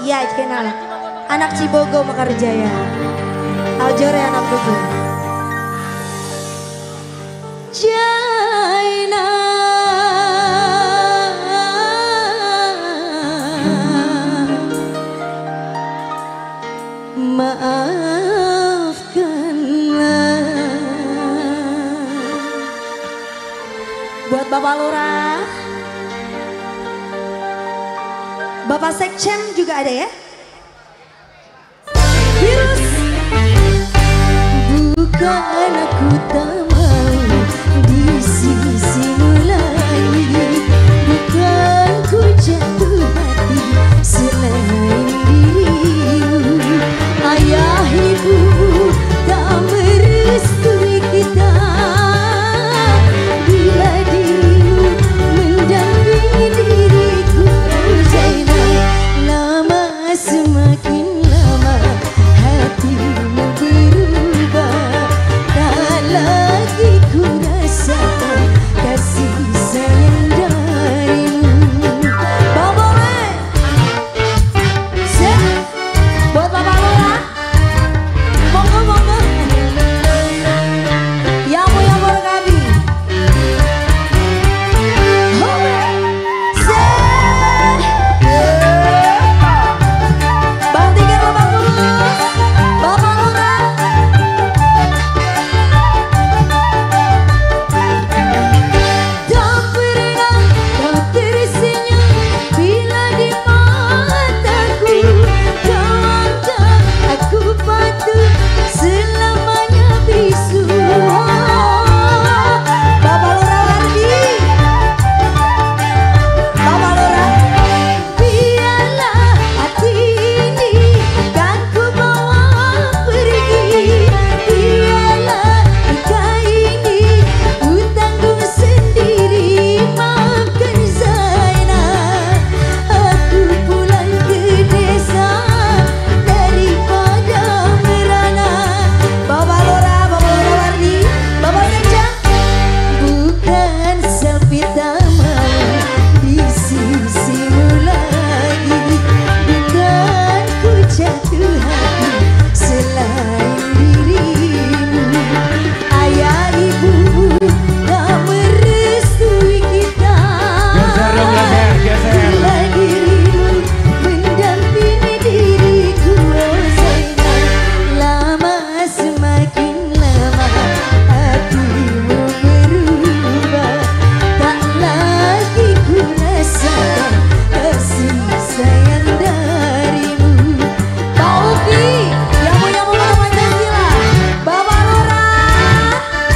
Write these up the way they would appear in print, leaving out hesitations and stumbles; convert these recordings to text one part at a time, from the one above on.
Iya kenal. Anak Cibogo Mekarjaya. Aljore anak Tugu. Jaina maafkanlah. Buat Bapak Lurah, Bapak Sekcen juga ada ya? Virus. Bukan aku tak mau di sisimu lagi, bukan ku jatuh hati selain dirimu. Ayah ibu tak merestui kita bila dirimu mendampingi diriku. Zainal, lama semakin lama hatimu berubah, tak lagi ku rasakan kasih sayang darimu. Bapak Sip, buat Bapak Lurah, monggo monggo. Yamu yang berkabi. Bang Tiga Lebak Bulus, Bapak Lurah. Tak pernah kau tersenyum bila di mataku. Kau anggap aku patut selamanya bisu. Bapak Lurah Wardi, Bapak Lurah. Biarlah hati ini kan ku bawa pergi, biarlah luka ini ku tanggung sendiri. Maafkan Zainal, aku pulang ke desa daripada merana. Bapak Lurah, Bapak Lurah Wardi, Bapak Sekcen. Bukan selfie tak mau di sisimu lagi, bukan ku jatuh hati selain dirimu. Ayah ibu tak merestui kita bila dirimu mendampingi diriku. Zainal, lama semakin lama hatimu berubah, tak lagi ku rasakan kasih sayang darimu. Pak Uki, Yamu-Yamu Mata Pancasila, Bapak Lurah,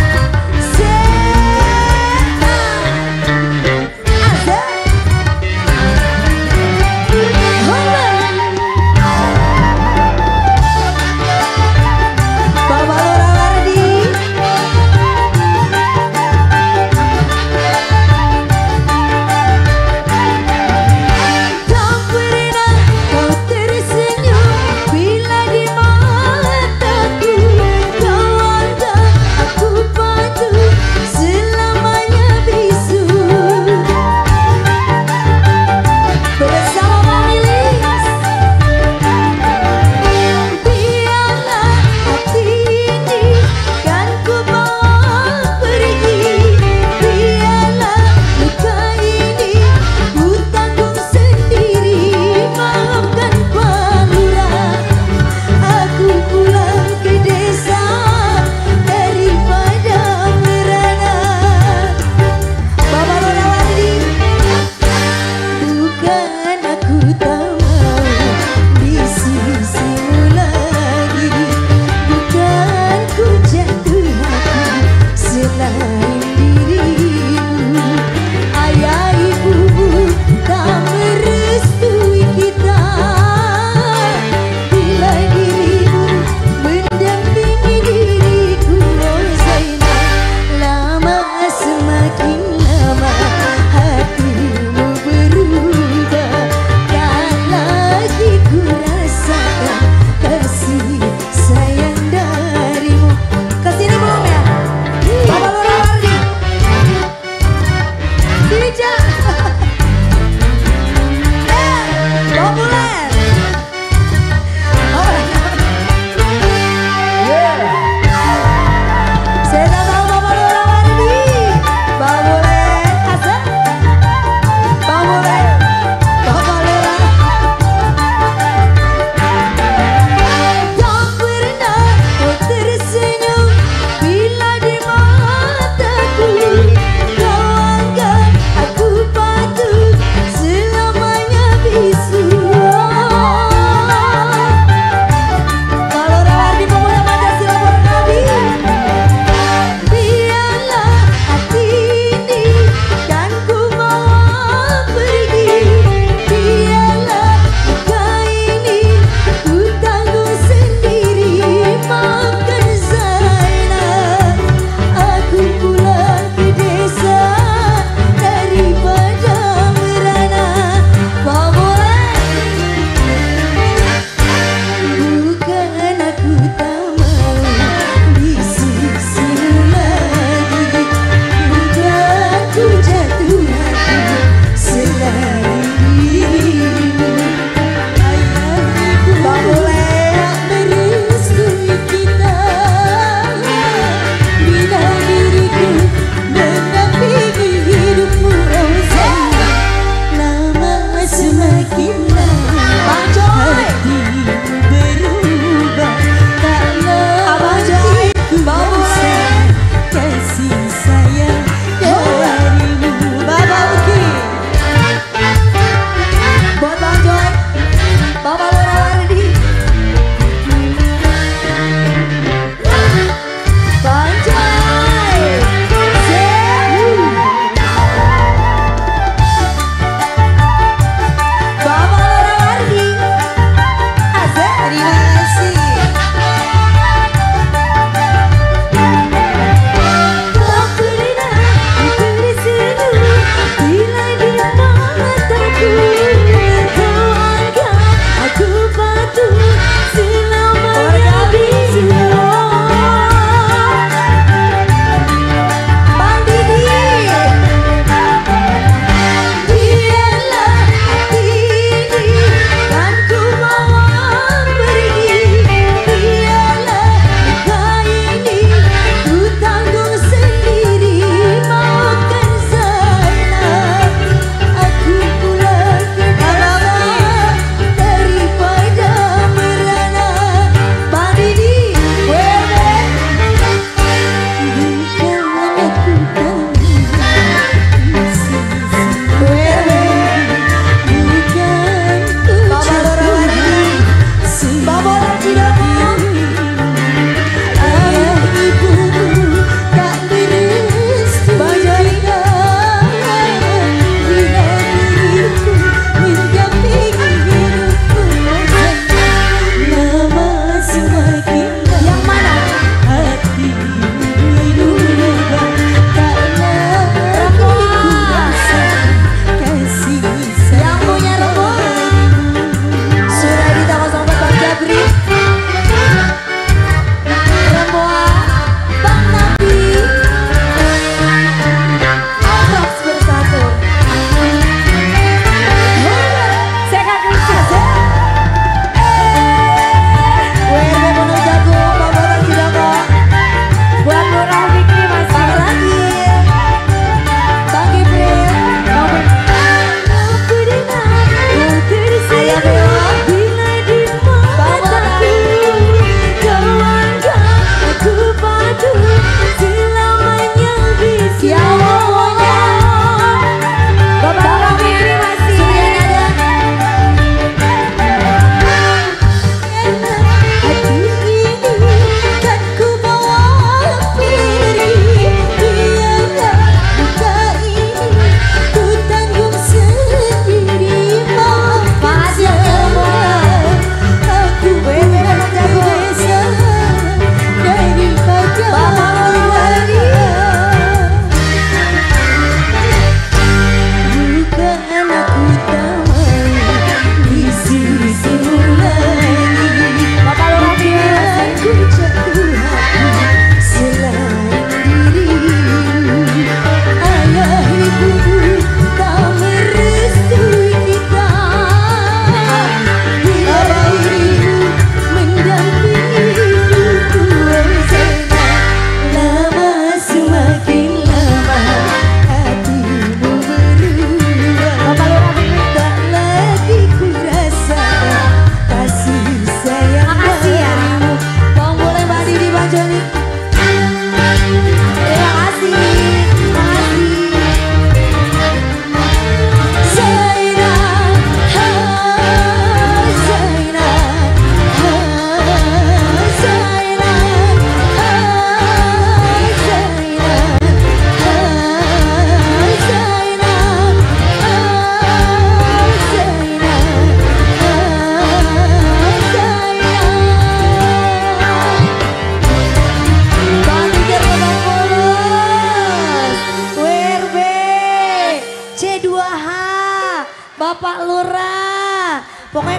Bapak Lurah Wardi. Tak pernah kau tersenyum bila di mataku. Kau anggap aku patut selamanya bisu. Bersama Lilis, biarlah hati ini kan ku bawa pergi, biarlah luka ini ku tanggung sendiri. Maafkan Pak Lurah, aku pulang ke desa daripada merana. Bapak Lurah Wardi, bukan aku tak mau di sisimu lagi, bukan ku jatuh hati selain dirimu. Ayah ibu tak merestui kita bila dirimu mendampingi diriku. Zainal, lama semakin lama hatimu berubah, tak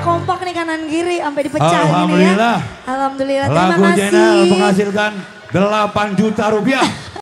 kompak nih kanan kiri sampai dipecah gini ya. Alhamdulillah. Alhamdulillah. Terima Lagu kasih. Jenel menghasilkan 8 juta rupiah.